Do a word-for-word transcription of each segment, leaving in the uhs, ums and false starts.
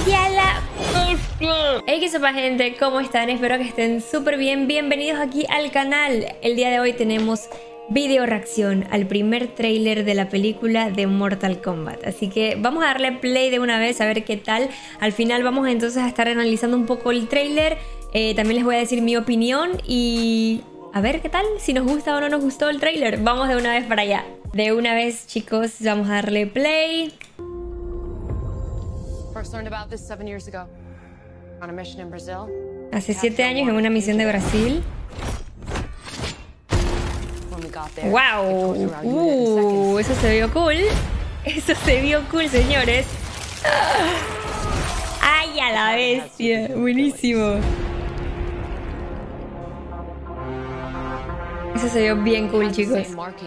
¡Ay, a la bestia! Hey, ¿qué sopa, gente? ¿Cómo están? Espero que estén súper bien. Bienvenidos aquí al canal. El día de hoy tenemos video reacción al primer tráiler de la película de Mortal Kombat. Así que vamos a darle play de una vez a ver qué tal. Al final vamos entonces a estar analizando un poco el tráiler. Eh, también les voy a decir mi opinión y a ver qué tal, si nos gusta o no nos gustó el tráiler. Vamos de una vez para allá. De una vez, chicos, vamos a darle play. Hace siete años en una misión de Brasil. ¡Wow! Uh, eso se vio cool. Eso se vio cool, señores. ¡Ay, a la bestia! Buenísimo. Eso se vio bien cool, chicos.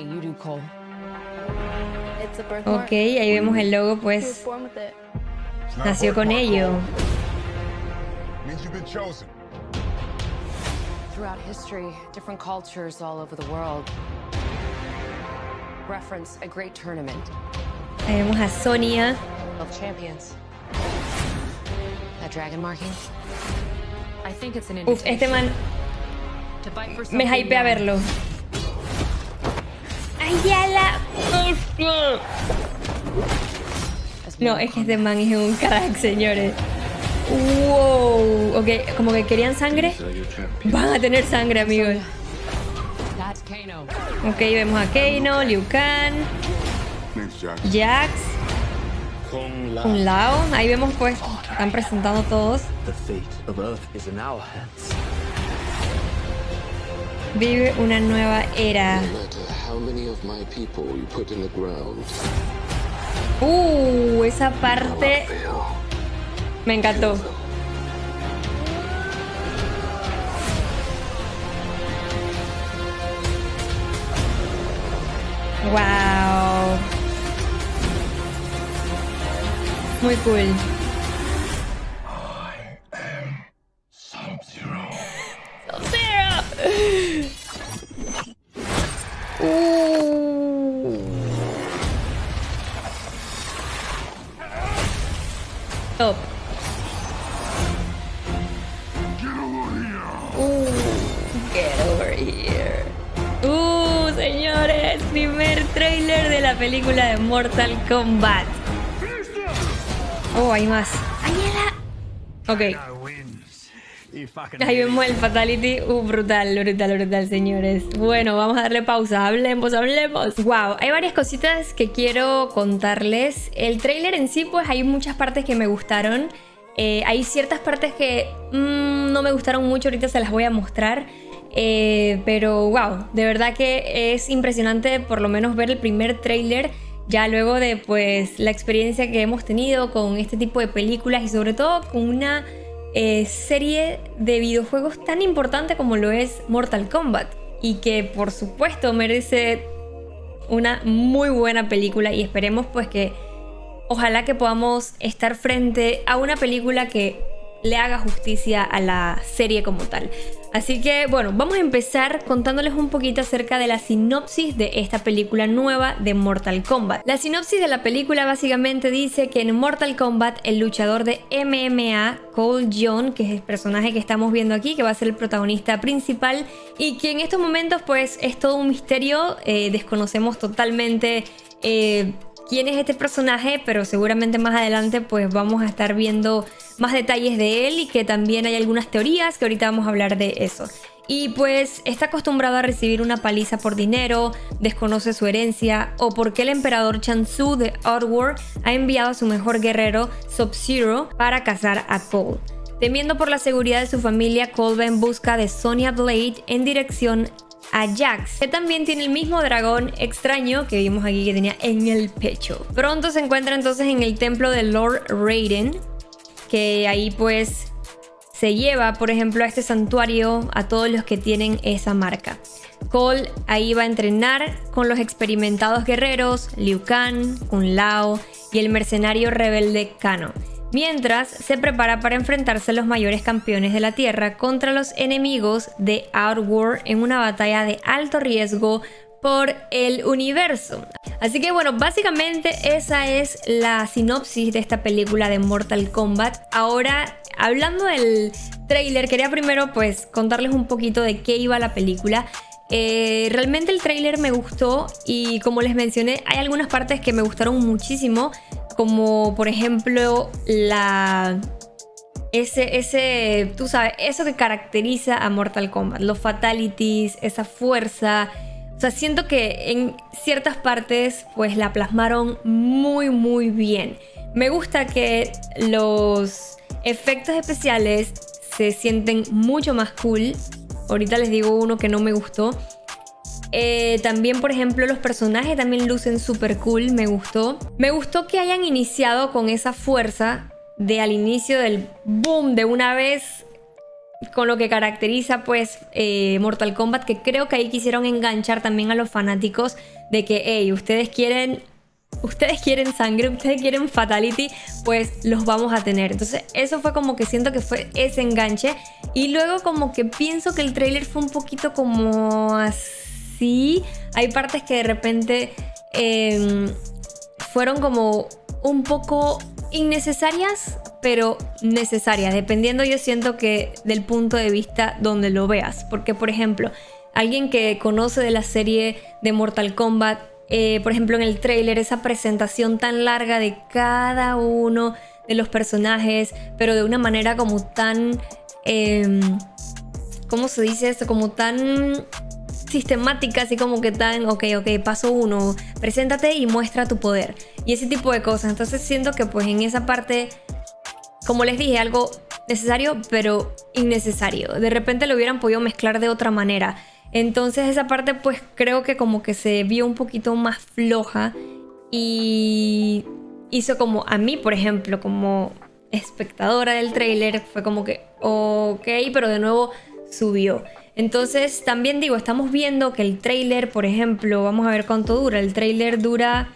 Ok, ahí vemos el logo, pues nació con ello. Throughout history, different cultures all over the world reference a great tournament. Ahí vemos a Sonya. Of champions. That dragon marking. I think it's an Uf, este man me hypea verlo. ¡Ay, a la bestia! No, es que este man es un crack, señores. Wow, ok, como que querían sangre. Van a tener sangre, amigos. Ok, vemos a Kano, Liu Kang, Jax, Kung Lao. Ahí vemos, pues, están presentando todos. Vive una nueva era. Uh, esa parte me encantó. Wow. Muy cool. I am Sub-Zero. Sub-Zero. Uh. Top. Uh, get over here. Uh, señores, primer tráiler de la película de Mortal Kombat. Oh, hay más. ¡Ay, la! Ok. Ahí vemos el Fatality. Uh, brutal, brutal, brutal, señores. Bueno, vamos a darle pausa. Hablemos, hablemos. Wow, hay varias cositas que quiero contarles. El tráiler en sí, pues hay muchas partes que me gustaron. Eh, hay ciertas partes que mmm, no me gustaron mucho. Ahorita se las voy a mostrar. Eh, pero wow, de verdad que es impresionante por lo menos ver el primer tráiler. Ya luego de pues la experiencia que hemos tenido con este tipo de películas y sobre todo con una eh, serie de videojuegos tan importante como lo es Mortal Kombat y que por supuesto merece una muy buena película y esperemos pues que ojalá que podamos estar frente a una película que le haga justicia a la serie como tal. Así que bueno, vamos a empezar contándoles un poquito acerca de la sinopsis de esta película nueva de Mortal Kombat. La sinopsis de la película básicamente dice que en Mortal Kombat el luchador de M M A, Cole Young, que es el personaje que estamos viendo aquí, que va a ser el protagonista principal y que en estos momentos pues es todo un misterio, eh, desconocemos totalmente eh, quién es este personaje, pero seguramente más adelante pues vamos a estar viendo más detalles de él y que también hay algunas teorías que ahorita vamos a hablar de eso. Y pues está acostumbrado a recibir una paliza por dinero, desconoce su herencia o porque el emperador Shang Tsung de Outworld ha enviado a su mejor guerrero Sub-Zero para cazar a Cole. Temiendo por la seguridad de su familia, Cole va en busca de Sonya Blade en dirección a Jax, que también tiene el mismo dragón extraño que vimos aquí que tenía en el pecho. Pronto se encuentra entonces en el templo de Lord Raiden, que ahí pues se lleva por ejemplo a este santuario a todos los que tienen esa marca. Cole ahí va a entrenar con los experimentados guerreros Liu Kang, Kung Lao y el mercenario rebelde Kano, mientras se prepara para enfrentarse a los mayores campeones de la Tierra contra los enemigos de Outworld en una batalla de alto riesgo por el universo. Así que bueno, básicamente esa es la sinopsis de esta película de Mortal Kombat. Ahora, hablando del tráiler, quería primero pues contarles un poquito de qué iba la película. Eh, realmente el tráiler me gustó y como les mencioné, hay algunas partes que me gustaron muchísimo, como por ejemplo la... Ese, ese, tú sabes, eso que caracteriza a Mortal Kombat, los fatalities, esa fuerza. O sea, siento que en ciertas partes pues la plasmaron muy muy bien. Me gusta que los efectos especiales se sienten mucho más cool. Ahorita les digo uno que no me gustó. Eh, también, por ejemplo, los personajes también lucen súper cool, me gustó. Me gustó que hayan iniciado con esa fuerza de al inicio del boom de una vez, con lo que caracteriza pues eh, Mortal Kombat, que creo que ahí quisieron enganchar también a los fanáticos de que, hey, ustedes quieren, ustedes quieren sangre, ustedes quieren fatality, pues los vamos a tener. Entonces eso fue como que siento que fue ese enganche. Y luego como que pienso que el tráiler fue un poquito como así. Hay partes que de repente eh, fueron como un poco innecesarias, pero necesarias, dependiendo, yo siento que del punto de vista donde lo veas. Porque por ejemplo, alguien que conoce de la serie de Mortal Kombat, eh, por ejemplo en el tráiler, esa presentación tan larga de cada uno de los personajes, pero de una manera como tan eh, ¿cómo se dice esto? Como tan sistemática, así como que tan, ok, ok, paso uno, preséntate y muestra tu poder. Y ese tipo de cosas. Entonces siento que pues en esa parte, como les dije, algo necesario, pero innecesario. De repente lo hubieran podido mezclar de otra manera. Entonces esa parte pues creo que como que se vio un poquito más floja. Y hizo como, a mí por ejemplo, como espectadora del tráiler, fue como que, ok, pero de nuevo subió. Entonces también digo, estamos viendo que el tráiler, por ejemplo, vamos a ver cuánto dura. El tráiler dura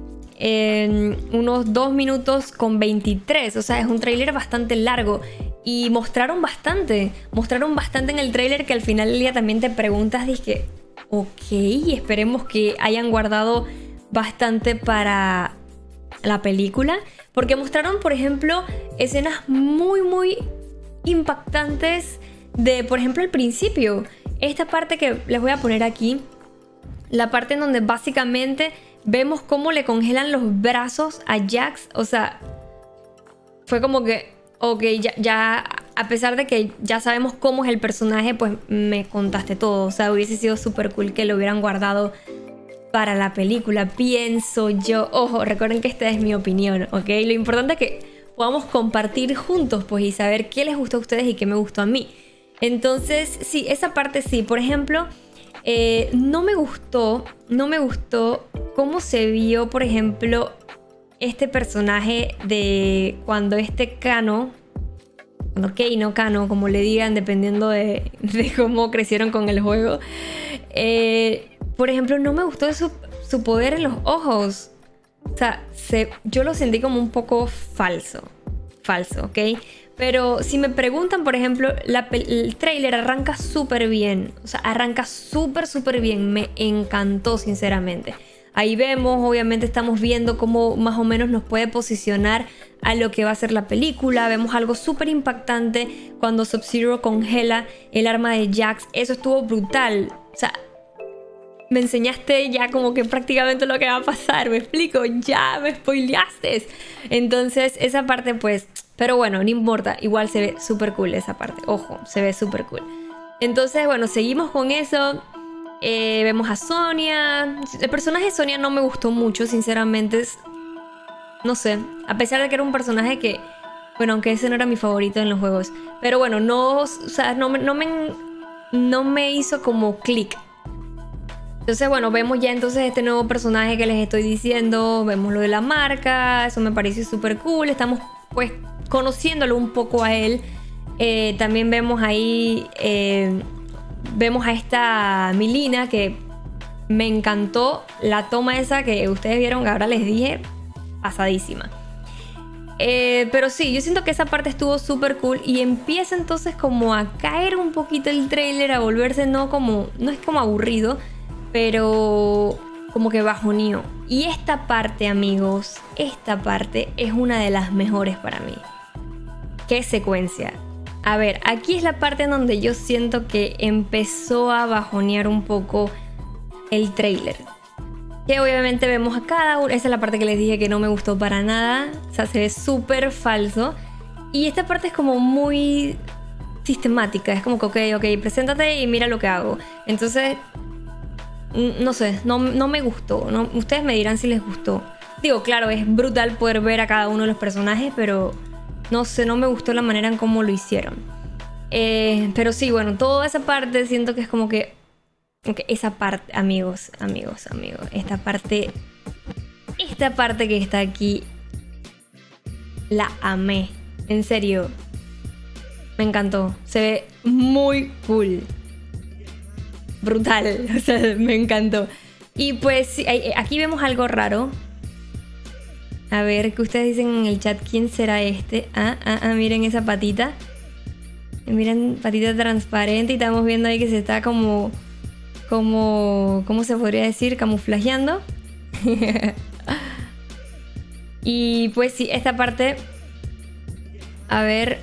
eh, unos dos minutos con veintitrés. O sea, es un tráiler bastante largo. Y mostraron bastante. Mostraron bastante en el tráiler que al final del día también te preguntas, dije, ok, esperemos que hayan guardado bastante para la película. Porque mostraron, por ejemplo, escenas muy, muy impactantes de, por ejemplo, al principio. Esta parte que les voy a poner aquí, la parte en donde básicamente vemos cómo le congelan los brazos a Jax. O sea, fue como que, ok, ya, ya a pesar de que ya sabemos cómo es el personaje, pues me contaste todo. O sea, hubiese sido súper cool que lo hubieran guardado para la película, pienso yo. Ojo, recuerden que esta es mi opinión, ¿ok? Lo importante es que podamos compartir juntos, pues, y saber qué les gustó a ustedes y qué me gustó a mí. Entonces, sí, esa parte sí. Por ejemplo, eh, no me gustó, no me gustó cómo se vio, por ejemplo, este personaje de cuando este Kano, cuando Kano, Kano, como le digan, dependiendo de, de cómo crecieron con el juego. Eh, por ejemplo, no me gustó su, su poder en los ojos. O sea, se, yo lo sentí como un poco falso. Falso, ¿ok? Pero si me preguntan, por ejemplo, la, el tráiler arranca súper bien. O sea, arranca súper, súper bien. Me encantó, sinceramente. Ahí vemos, obviamente estamos viendo cómo más o menos nos puede posicionar a lo que va a ser la película. Vemos algo súper impactante cuando Sub-Zero congela el arma de Jax. Eso estuvo brutal. O sea, me enseñaste ya como que prácticamente lo que va a pasar. Me explico, ya me spoileaste. Entonces esa parte pues... Pero bueno, no importa. Igual se ve súper cool esa parte. Ojo, se ve súper cool. Entonces bueno, seguimos con eso. Eh, vemos a Sonya. El personaje de Sonya no me gustó mucho, sinceramente. Es, no sé, a pesar de que era un personaje que... Bueno, aunque ese no era mi favorito en los juegos. Pero bueno, no, o sea, no, no, me, no me hizo como clic. Entonces, bueno, vemos ya entonces este nuevo personaje que les estoy diciendo. Vemos lo de la marca. Eso me pareció súper cool. Estamos, pues, conociéndolo un poco a él. Eh, también vemos ahí... Eh, vemos a esta Mileena que me encantó. La toma esa que ustedes vieron, que ahora les dije, pasadísima. Eh, pero sí, yo siento que esa parte estuvo súper cool. Y empieza entonces como a caer un poquito el tráiler, a volverse no como... No es como aburrido, pero como que bajoneó. Y esta parte, amigos, esta parte es una de las mejores para mí. ¿Qué secuencia? A ver, aquí es la parte en donde yo siento que empezó a bajonear un poco el tráiler. Que obviamente vemos a cada uno. Esa es la parte que les dije que no me gustó para nada. O sea, se ve súper falso. Y esta parte es como muy sistemática. Es como que, ok, ok, preséntate y mira lo que hago. Entonces, no sé, no, no me gustó. No, ustedes me dirán si les gustó. Digo, claro, es brutal poder ver a cada uno de los personajes, pero no sé, no me gustó la manera en cómo lo hicieron. Eh, pero sí, bueno, toda esa parte siento que es como que... Okay, esa parte, amigos, amigos, amigos, esta parte, esta parte que está aquí, la amé, en serio, me encantó, se ve muy cool, brutal, o sea, me encantó. Y pues aquí vemos algo raro, a ver, ¿qué ustedes dicen en el chat? ¿Quién será este? Ah, ah, ah, miren esa patita, miren, patita transparente y estamos viendo ahí que se está como... Como, ¿cómo se podría decir? Camuflajeando. Y pues sí, esta parte... A ver...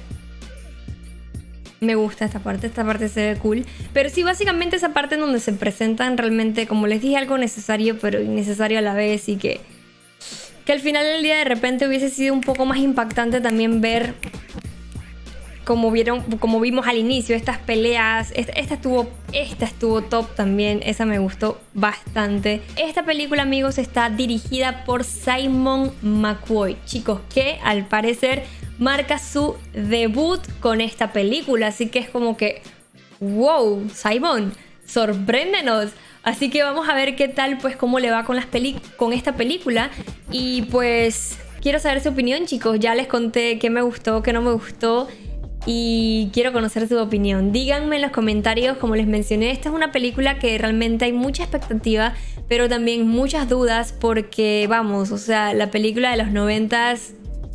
Me gusta esta parte, esta parte se ve cool. Pero sí, básicamente esa parte en donde se presentan realmente, como les dije, algo necesario, pero innecesario a la vez. Y que... Que al final del día de repente hubiese sido un poco más impactante también ver... Como vieron, como vimos al inicio, estas peleas, esta, esta, estuvo, esta estuvo top también, esa me gustó bastante. Esta película, amigos, está dirigida por Simon McQuoid, chicos, que al parecer marca su debut con esta película, así que es como que, wow, Simon, sorpréndenos. Así que vamos a ver qué tal, pues, cómo le va con, las peli con esta película. Y pues, quiero saber su opinión, chicos, ya les conté qué me gustó, qué no me gustó. Y quiero conocer su opinión. Díganme en los comentarios, como les mencioné, esta es una película que realmente hay mucha expectativa, pero también muchas dudas porque, vamos, o sea, la película de los noventas...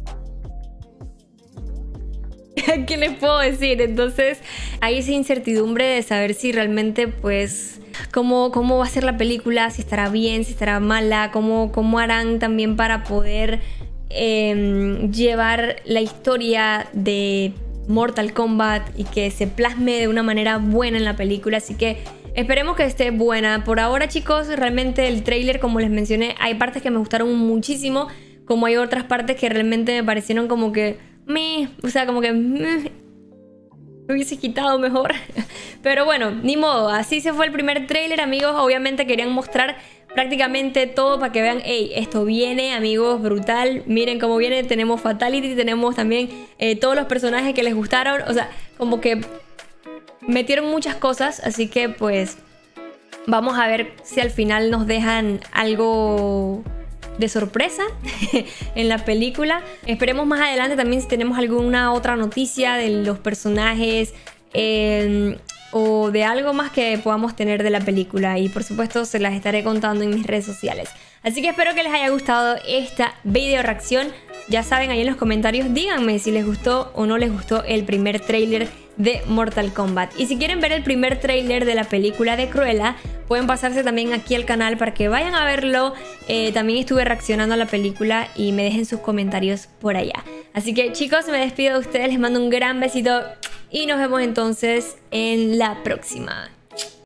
¿Qué les puedo decir? Entonces hay esa incertidumbre de saber si realmente, pues, cómo, cómo va a ser la película, si estará bien, si estará mala, cómo, cómo harán también para poder eh, llevar la historia de Mortal Kombat y que se plasme de una manera buena en la película, así que esperemos que esté buena. Por ahora, chicos, realmente el tráiler, como les mencioné, hay partes que me gustaron muchísimo, como hay otras partes que realmente me parecieron como que meh, o sea, como que meh, me hubiese quitado mejor. Pero bueno, ni modo, así se fue el primer tráiler, amigos. Obviamente querían mostrar prácticamente todo para que vean, hey, esto viene, amigos, brutal. Miren cómo viene, tenemos Fatality, tenemos también eh, todos los personajes que les gustaron. O sea, como que metieron muchas cosas, así que pues vamos a ver si al final nos dejan algo de sorpresa en la película. Esperemos más adelante también si tenemos alguna otra noticia de los personajes, eh, o de algo más que podamos tener de la película, y por supuesto se las estaré contando en mis redes sociales. Así que espero que les haya gustado esta video reacción. Ya saben, ahí en los comentarios díganme si les gustó o no les gustó el primer tráiler de Mortal Kombat. Y si quieren ver el primer tráiler de la película de Cruella, pueden pasarse también aquí al canal para que vayan a verlo. Eh, también estuve reaccionando a la película y me dejen sus comentarios por allá. Así que, chicos, me despido de ustedes, les mando un gran besito y nos vemos entonces en la próxima.